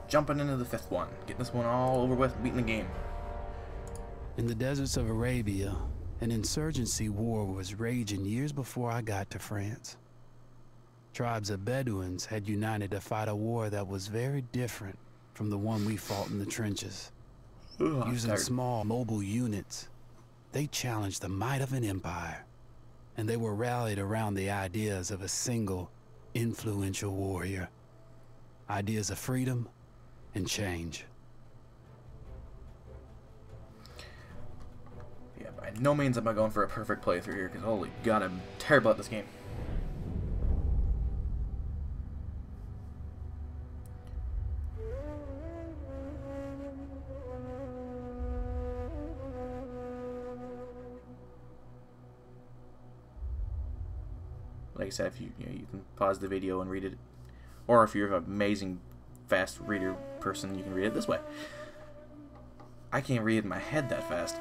jumping into the 5th one. Getting this one all over with, beating the game. In the deserts of Arabia, an insurgency war was raging years before I got to France. Tribes of Bedouins had united to fight a war that was very different from the one we fought in the trenches. Using small, mobile units, they challenged the might of an empire, and they were rallied around the ideas of a single, influential warrior. Ideas of freedom and change. Yeah, by no means am I going for a perfect playthrough here, because holy god, I'm terrible at this game. Like I said, if you can pause the video and read it, or if you're an amazing fast reader person, you can read it this way. I can't read it in my head that fast.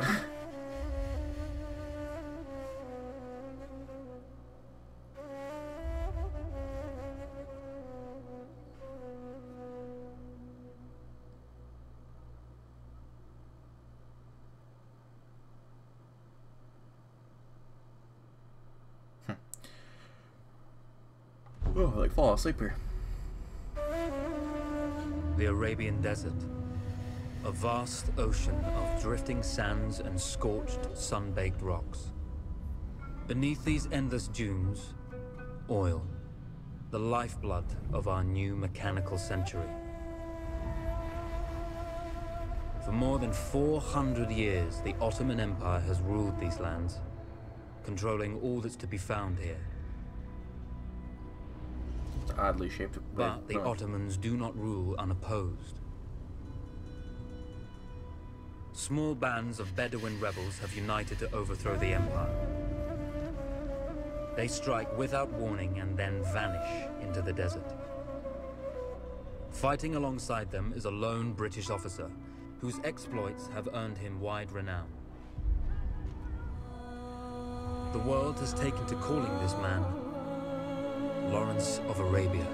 Oh, I like fall asleep here. The Arabian Desert. A vast ocean of drifting sands and scorched, sun-baked rocks. Beneath these endless dunes, oil. The lifeblood of our new mechanical century. For more than 400 years, the Ottoman Empire has ruled these lands, controlling all that's to be found here. Oddly shaped. But the Ottomans do not rule unopposed. Small bands of Bedouin rebels have united to overthrow the empire. They strike without warning and then vanish into the desert. Fighting alongside them is a lone British officer whose exploits have earned him wide renown. The world has taken to calling this man Lawrence of Arabia.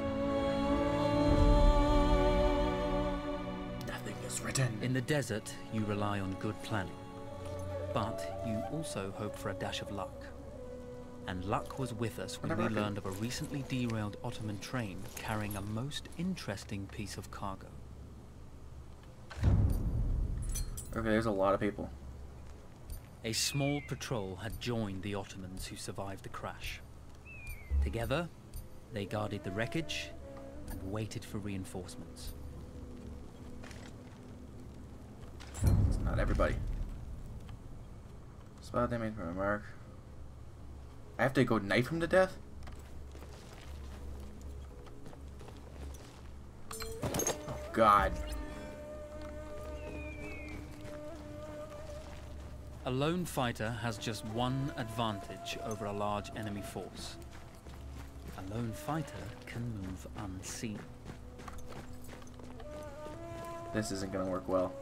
Nothing is written. In the desert, you rely on good planning, but you also hope for a dash of luck. And luck was with us when we learned of a recently derailed Ottoman train carrying a most interesting piece of cargo. Okay, there's a lot of people. A small patrol had joined the Ottomans who survived the crash. Together, they guarded the wreckage and waited for reinforcements. It's not everybody. Spot damage from a mark. I have to go knife him to death? Oh god. A lone fighter has just one advantage over a large enemy force. A lone fighter can move unseen. This isn't gonna work well.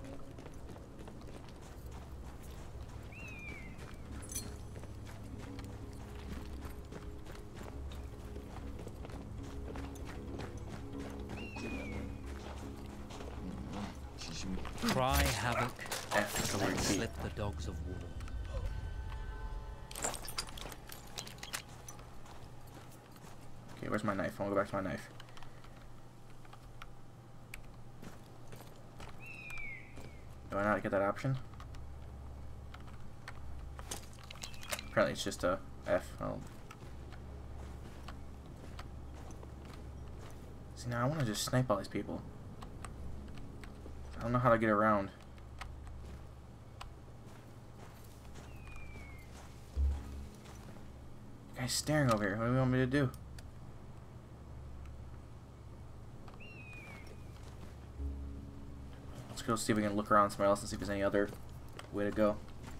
Cry havoc F is the word and key. slip the dogs of war. Okay, where's my knife? I wanna go back to my knife. Do I not get that option? Apparently it's just a F. Oh. See, now I want to just snipe all these people. I don't know how to get around. The guy's staring over here. What do you want me to do? Let's go see if we can look around somewhere else and see if there's any other way to go.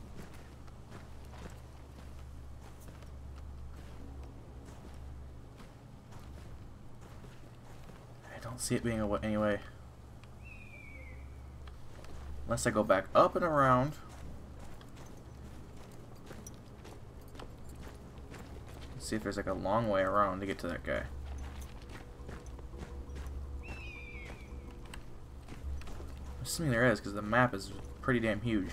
I don't see it being any way. Unless I go back up and around. Let's see if there's like a long way around to get to that guy. assuming there is, because the map is pretty damn huge.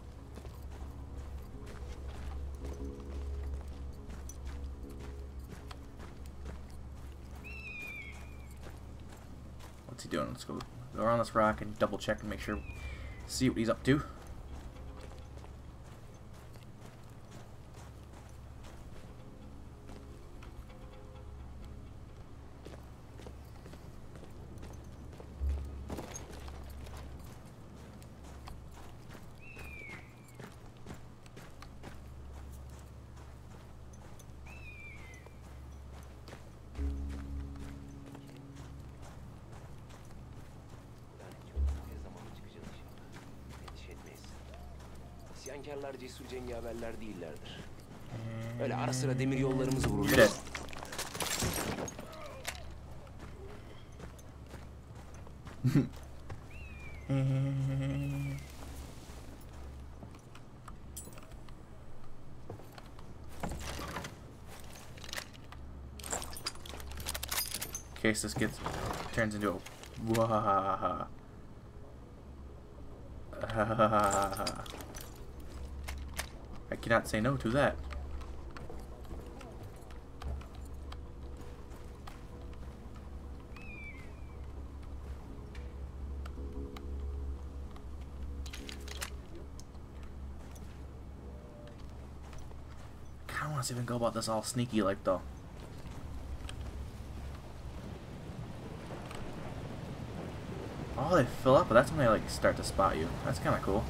What's he doing? Let's go around this rock and double check and make sure, see what he's up to. İsyankarlar cesur cengaverler değillerdir. Öyle ara sıra demir yollarımızı vururlar. Good. In case this turns into a wahahaha. I cannot say no to that. Kinda wants to even go about this all sneaky like though. Oh, they fill up, but that's when they like start to spot you. That's kind of cool.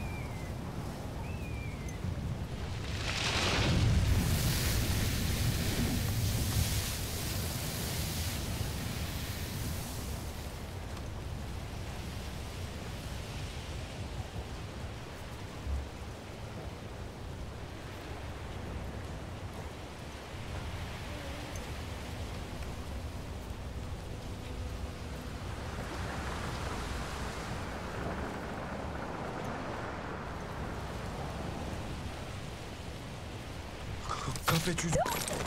Kafe çocuk.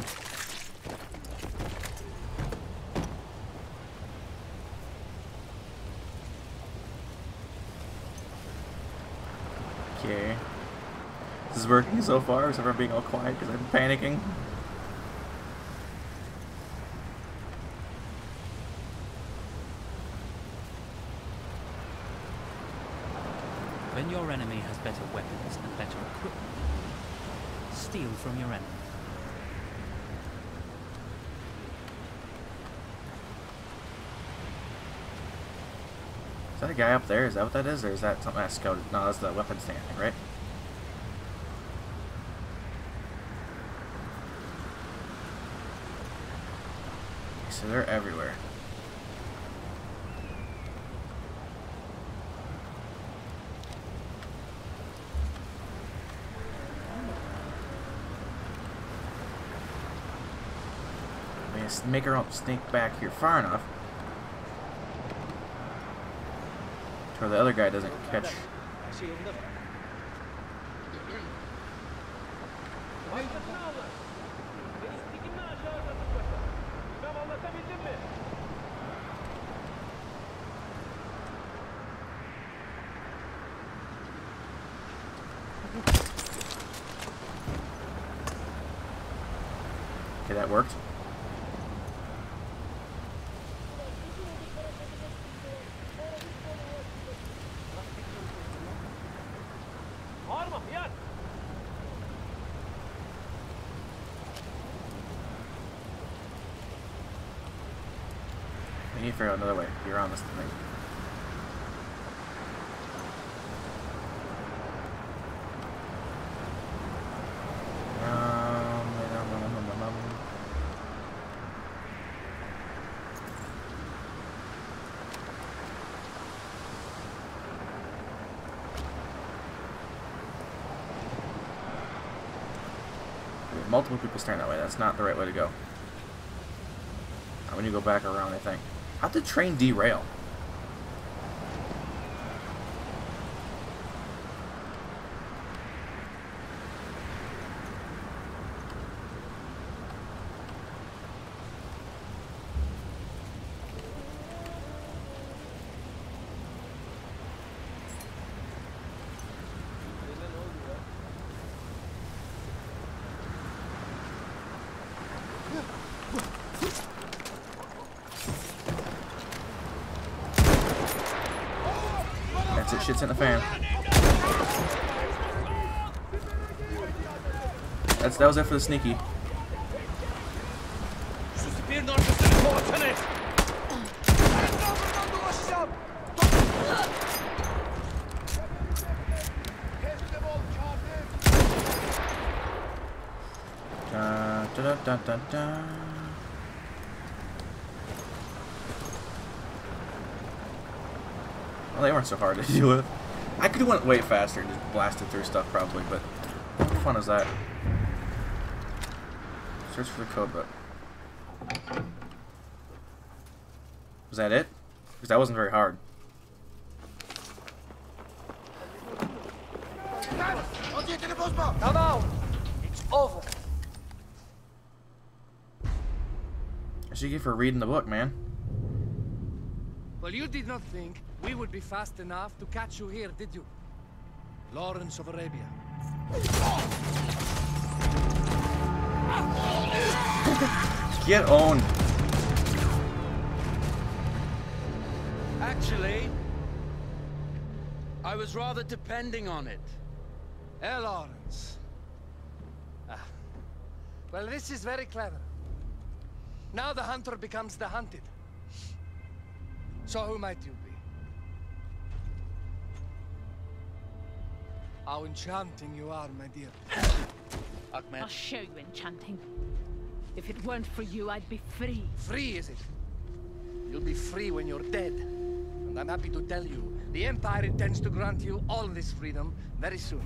Okay. This is working so far, except for being all quiet because I'm panicking. When your enemy has better weapons and better equipment, steal from your enemy. Is that a guy up there? Is that what that is? Or is that something I scouted? No, that's the weapon stand thing, right? So they're everywhere. We just make our own sneak back here far enough to where the other guy doesn't catch. Okay, that worked. We need to figure out another way. You're on this thing. Multiple people staring that way. That's not the right way to go. When you go back around, I think. How'd the train derail? That's it, shit's in the fan. That was it for the sneaky. Da, da, da, da. Well, they weren't so hard to deal with. I could have went way faster and just blasted through stuff probably, but what fun is that? Search for the code book. Was that it? Because that wasn't very hard. No, it's over. That's what you get for reading the book, man. Well, you did not think we would be fast enough to catch you here, did you? Lawrence of Arabia. Get owned. Actually, I was rather depending on it. Lawrence. Well, this is very clever. Now the hunter becomes the hunted. So who might you be? How enchanting you are, my dear. Ahmed. I'll show you enchanting. If it weren't for you, I'd be free. Free, is it? You'll be free when you're dead. And I'm happy to tell you, the Empire intends to grant you all this freedom very soon.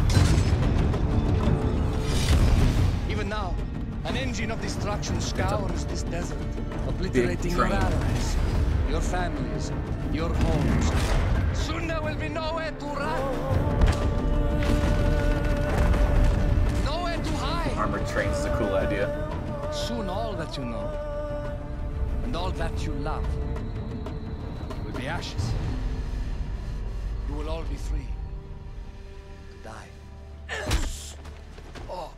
Even now, an engine of destruction scours this desert, obliterating your allies, your families, your homes. Soon there will be nowhere to run. Nowhere to hide. Armored trains is a cool idea. Soon all that you know, and all that you love, will be ashes. You will all be free to die. Oh,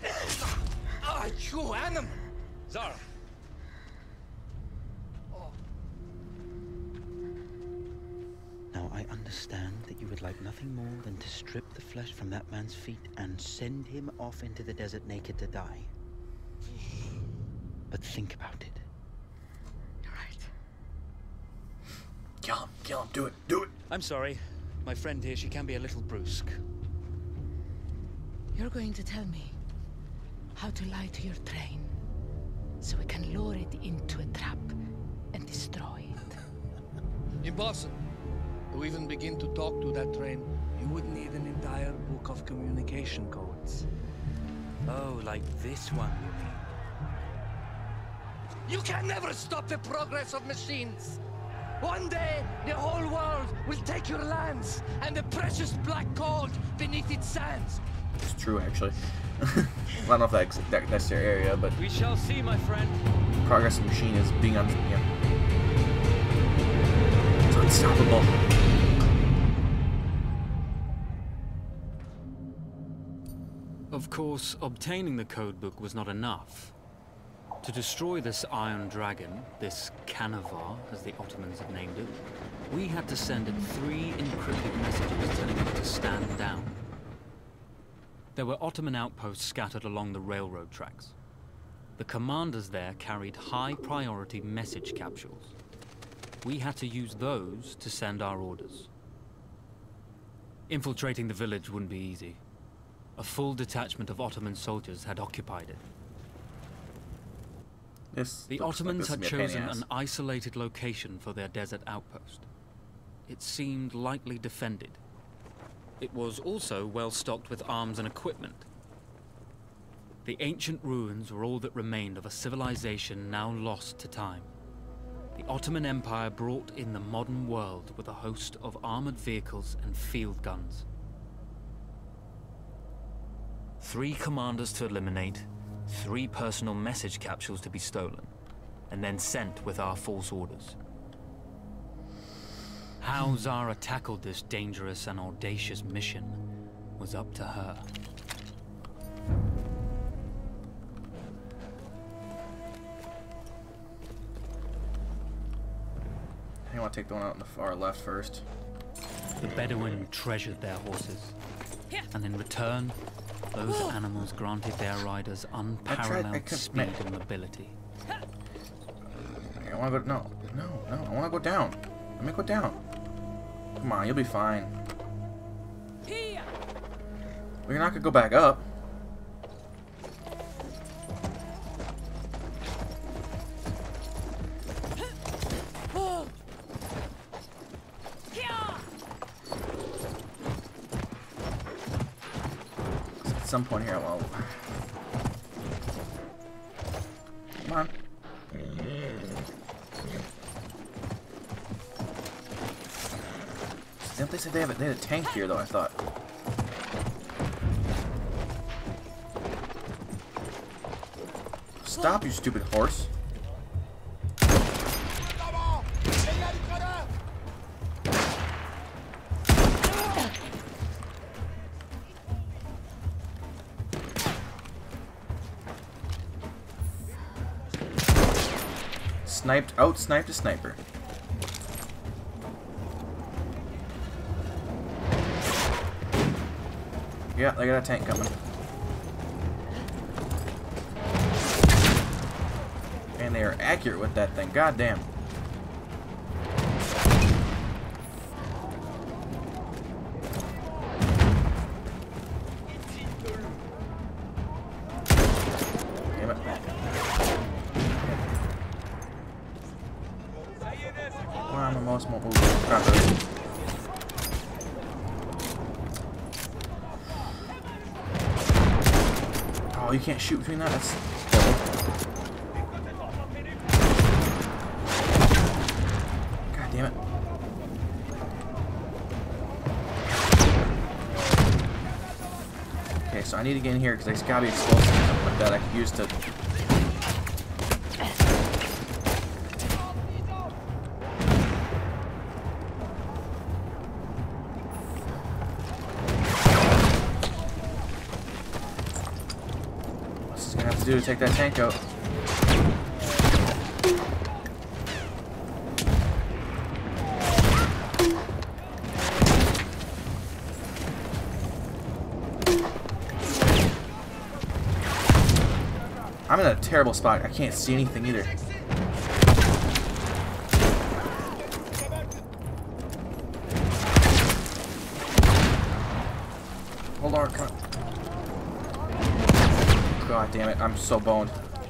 you animal! Zara. Now, I understand that you would like nothing more than to strip the flesh from that man's feet and send him off into the desert naked to die. But think about it. You're right. Kill him, do it. I'm sorry. My friend here, she can be a little brusque. You're going to tell me how to lie to your train, so we can lure it into a trap and destroy it. Impossible. To even begin to talk to that train, you would need an entire book of communication codes. Oh, like this one, you mean? You can never stop the progress of machines. One day, the whole world will take your lands and the precious black gold beneath its sands. It's true, actually. I don't know if that's their area, but We shall see, my friend. progress of the machine is being it's unstoppable. Of course, obtaining the codebook was not enough. To destroy this Iron Dragon, this Canavar, as the Ottomans had named it, we had to send it 3 encrypted messages telling it to stand down. There were Ottoman outposts scattered along the railroad tracks. The commanders there carried high-priority message capsules. We had to use those to send our orders. Infiltrating the village wouldn't be easy. A full detachment of Ottoman soldiers had occupied it. The Ottomans had chosen an isolated location for their desert outpost. It seemed lightly defended. It was also well stocked with arms and equipment. The ancient ruins were all that remained of a civilization now lost to time. The Ottoman Empire brought in the modern world with a host of armored vehicles and field guns. 3 commanders to eliminate, 3 personal message capsules to be stolen, and then sent with our false orders. How Zara tackled this dangerous and audacious mission was up to her. I want to take the one out on the far left first. The Bedouin treasured their horses, and in return, those animals granted their riders unparalleled speed and mobility. I want to go. No. I want to go down. Let me go down. Come on, you'll be fine. We're not gonna go back up. At some point here, well, come on. Didn't they say they had a tank here, though, I thought. Stop, you stupid horse. Out-sniped a sniper. Yeah, they got a tank coming. And they are accurate with that thing. God damn. Damn it. Well, I'm the most mobile properly. Oh, you can't shoot between that? That's terrible. God damn it. Okay, so I need to get in here because there's gotta be explosives or something like that I could use to... to take that tank out. I'm in a terrible spot. I can't see anything either. Hold on, come on. God damn it, I'm so boned.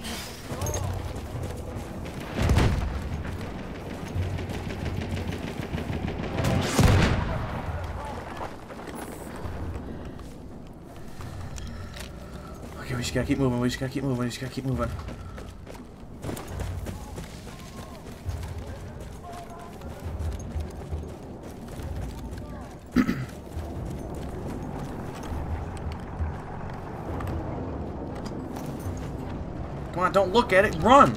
Okay, we just gotta keep moving, we just gotta keep moving. Come on, don't look at it, run!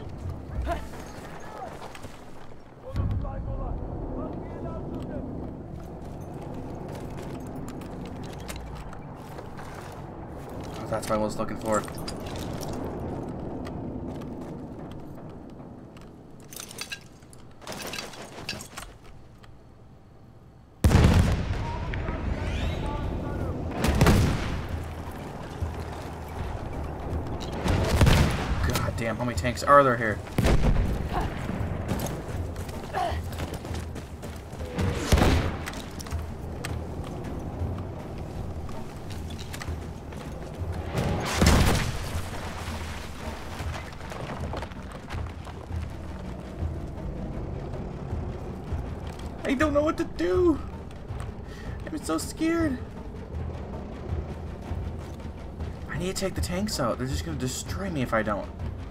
Oh, that's what I was looking for. Damn, how many tanks are there here? I don't know what to do. I'm so scared. I need to take the tanks out. They're just gonna destroy me if I don't.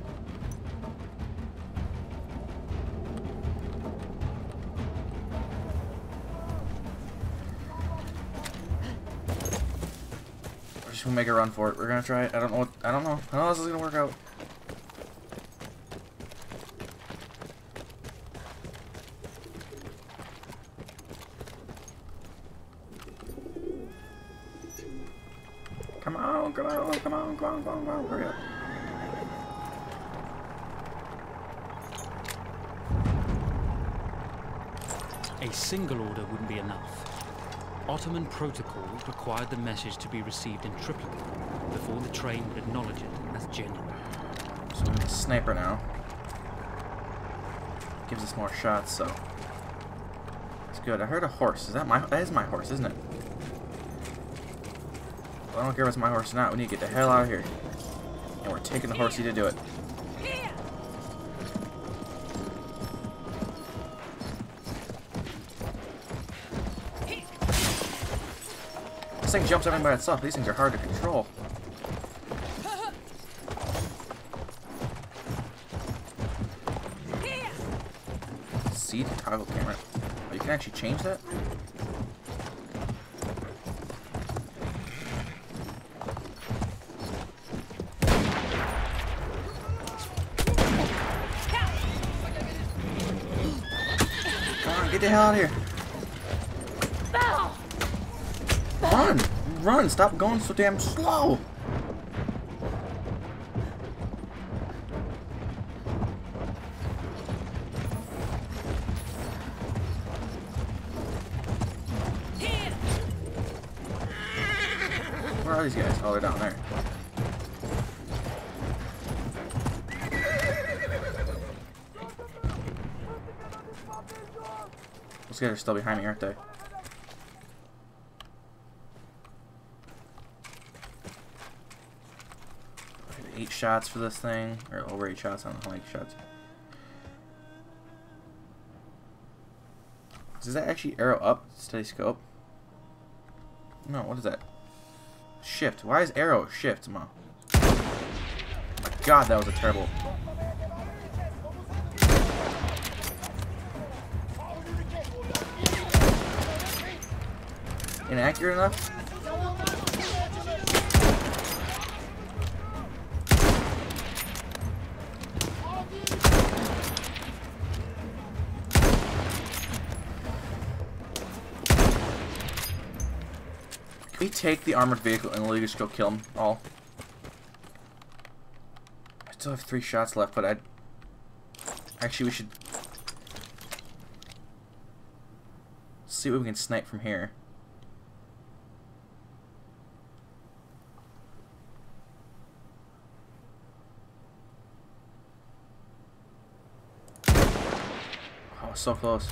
We'll make a run for it. We're gonna try it. I don't know how this is gonna work out. Come on, hurry up. A single order wouldn't be enough. Ottoman protocol required the message to be received in triplicate before the train would acknowledge it as genuine. So we need a sniper now. Gives us more shots, so it's good. I heard a horse. Is that my? That is my horse, isn't it? Well, I don't care if it's my horse or not. We need to get the hell out of here, and we're taking the horsey to do it. This thing jumps everything by itself. These things are hard to control. See the toggle camera. Oh, you can actually change that? Come on, get the hell out of here. Run! Run! Stop going so damn slow! Where are these guys? Oh, they're down there. Those guys are still behind me, aren't they? 8 shots for this thing, or over 8 shots. I don't know how many shots. Does that actually arrow up? Steady scope? No, what is that? Shift. Why is arrow shift, Mom? Oh my god, that was a terrible. Inaccurate enough? Can we take the armored vehicle and literally just go kill them all? I still have 3 shots left, but actually we should see what we can snipe from here. Oh, so close.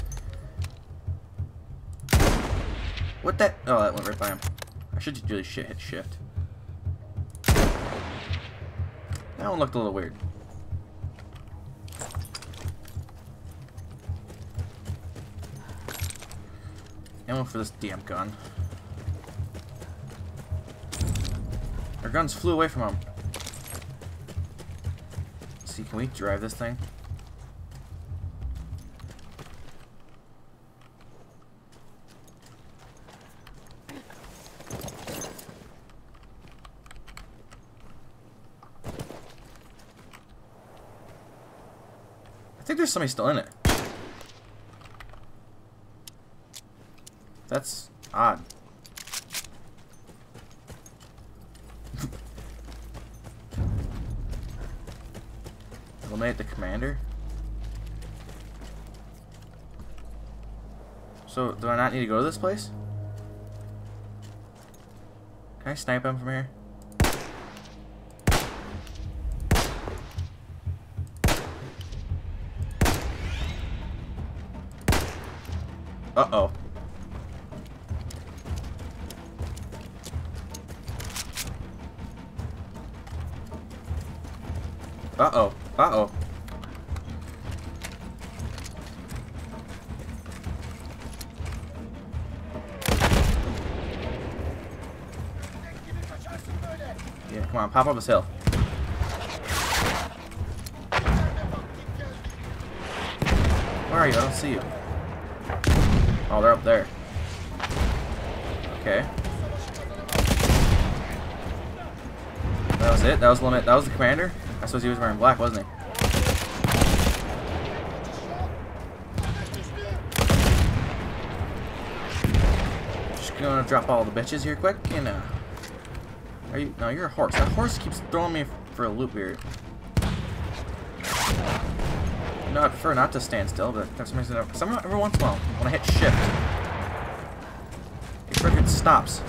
What that? Oh, that went right by him. I should really hit shift. That one looked a little weird. Ammo for this damn gun. Our guns flew away from him. Let's see, can we drive this thing? I think there's somebody still in it. That's odd. Eliminate the commander. So, do I not need to go to this place? Can I snipe him from here? Uh-oh. Uh-oh. Uh-oh. Yeah, come on, pop up this hill. Where are you? I don't see you. Oh, they're up there. Okay. That was it? That was the limit. That was the commander? I suppose he was wearing black, wasn't he? Just gonna drop all the bitches here quick, and are you? No, you're a horse. That horse keeps throwing me for a loop here. No, I prefer not to stand still, but for some reason, every once in a while, when I hit shift, frickin' stops.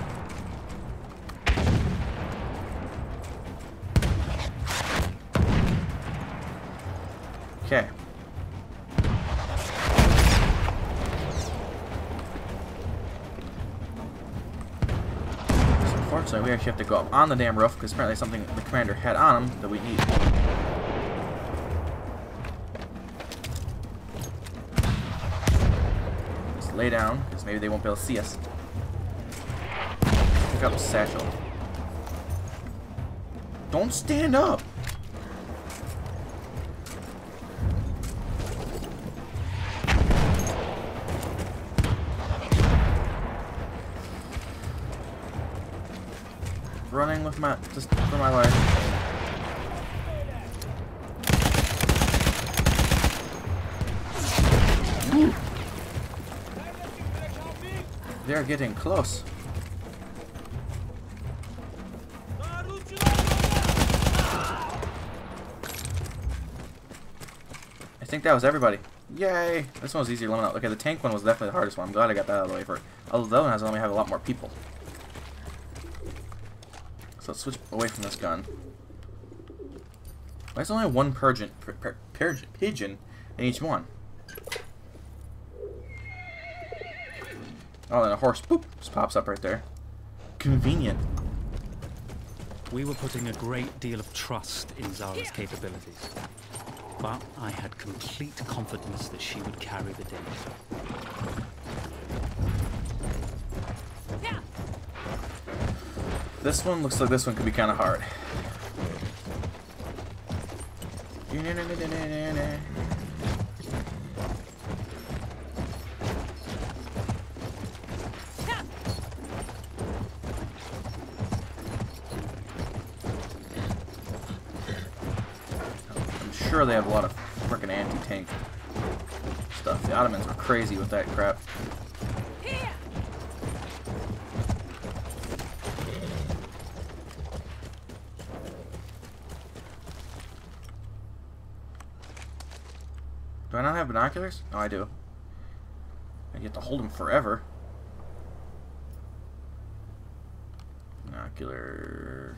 Okay. So unfortunately, we actually have to go up on the damn roof because apparently something the commander had on him that we need. Just lay down because maybe they won't be able to see us. Pick up a satchel. Don't stand up! Running with my, just for my life. Woo. They're getting close. I think that was everybody. Yay! This one was easier to limit out. Okay, the tank one was definitely the hardest one. I'm glad I got that out of the way for. Although the other one has only have a lot more people. So let's switch away from this gun. Why is there only one pigeon in each one? Oh, and a horse, boop, just pops up right there. Convenient. We were putting a great deal of trust in Zara's capabilities, but I had complete confidence that she would carry the day. This one looks like this one could be kind of hard. I'm sure they have a lot of frickin' anti-tank stuff. The Ottomans were crazy with that crap. Do I not have binoculars? No, I do. I get to hold them forever. Binocular.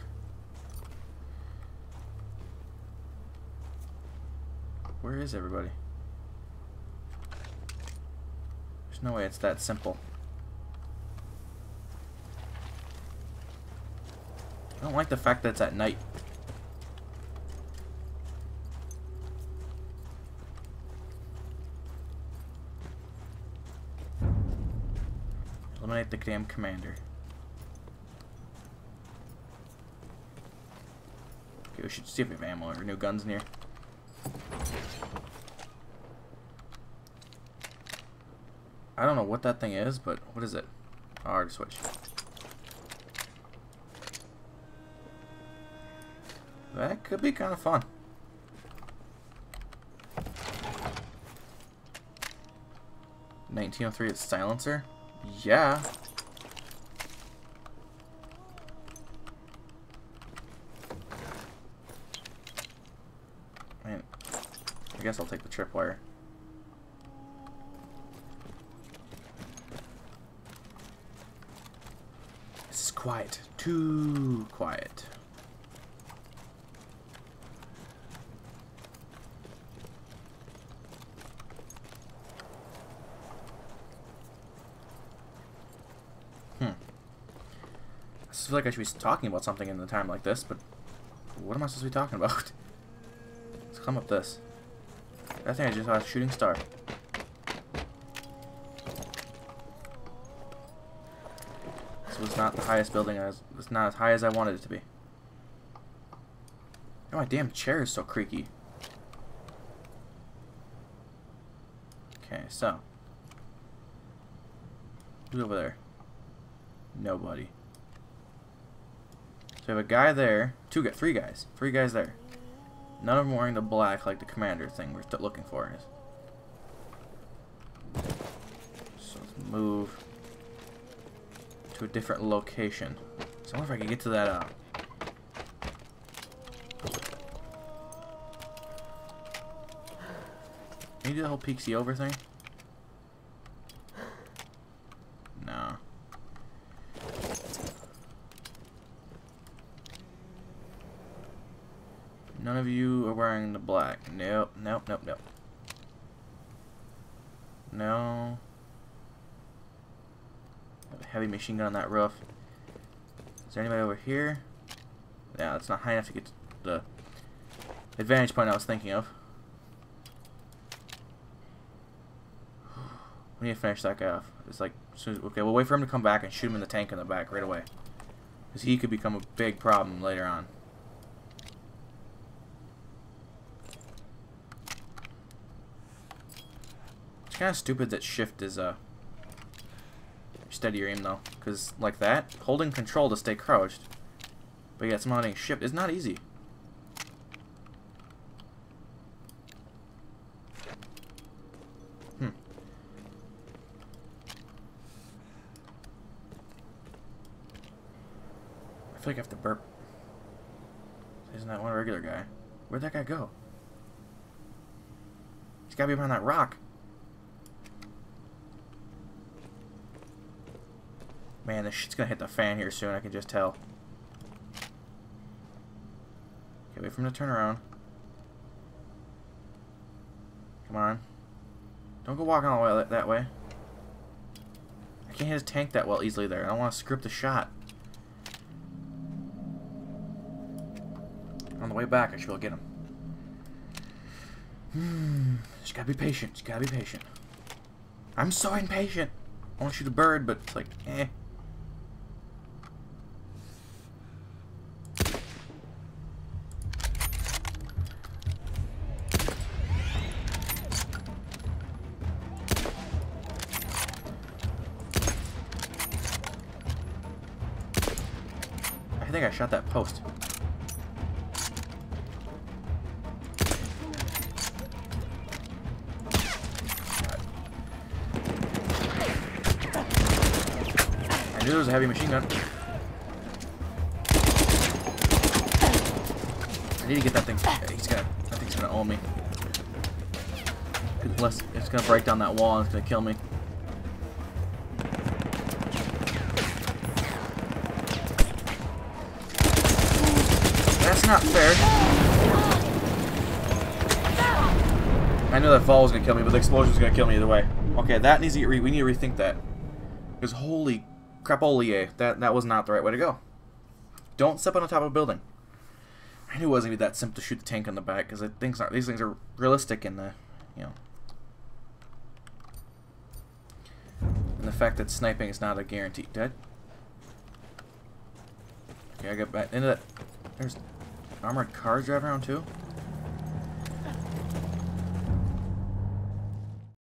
Where is everybody? There's no way it's that simple. I don't like the fact that it's at night. Eliminate the damn commander. Okay, we should see if we have ammo or new guns in here. I don't know what that thing is, but what is it? Oh, I already switched. That could be kind of fun. .1903, it's silencer. Yeah. Man, I guess I'll take the tripwire. This is quiet. Too quiet. I feel like I should be talking about something in a time like this, but what am I supposed to be talking about? Let's climb up this. I think I just saw a shooting star. This was not the highest building. It's not as high as I wanted it to be. Oh, my damn chair is so creaky. Okay, so. Who's over there? Nobody. So we have a guy there, three guys there. None of them wearing the black like the commander thing we're looking for. So let's move to a different location. So I wonder if I can get to that Can you do the whole peeksy over thing? No. None of you are wearing the black. Nope, nope, nope, nope. No. Have a heavy machine gun on that roof. Is there anybody over here? Yeah, it's not high enough to get to the advantage point I was thinking of. We need to finish that guy off. It's like, okay, we'll wait for him to come back and shoot him in the tank in the back right away. Because he could become a big problem later on. It's kind of stupid that shift is steady your aim though. Because like that, holding control to stay crouched. But yeah, somehow hitting shift is not easy. I feel like I have to burp. Isn't that one regular guy? Where'd that guy go? He's gotta be behind that rock. Man, this shit's gonna hit the fan here soon, I can just tell. Okay, wait for him to turn around. Come on. Don't go walking all the way that way. I can't hit his tank that well easily there. I don't want to script the shot. On the way back, I should be able to get him. Just gotta be patient. Just gotta be patient. I'm so impatient. I want to shoot a bird, but it's like, eh. I think I shot that post. I knew there was a heavy machine gun. I need to get that thing. That thing's gonna own me. Unless it's gonna break down that wall and it's gonna kill me. That's not fair. I knew that fall was gonna kill me, but the explosion was gonna kill me either way. Okay, that needs to get we need to rethink that. Because holy crapolie, that was not the right way to go. Don't step on the top of a building. I knew it wasn't gonna be that simple to shoot the tank on the back, because these things are realistic in the, you know, and the fact that sniping is not a guarantee. Dead. Okay, I got back into that. There's armored cars driving around too.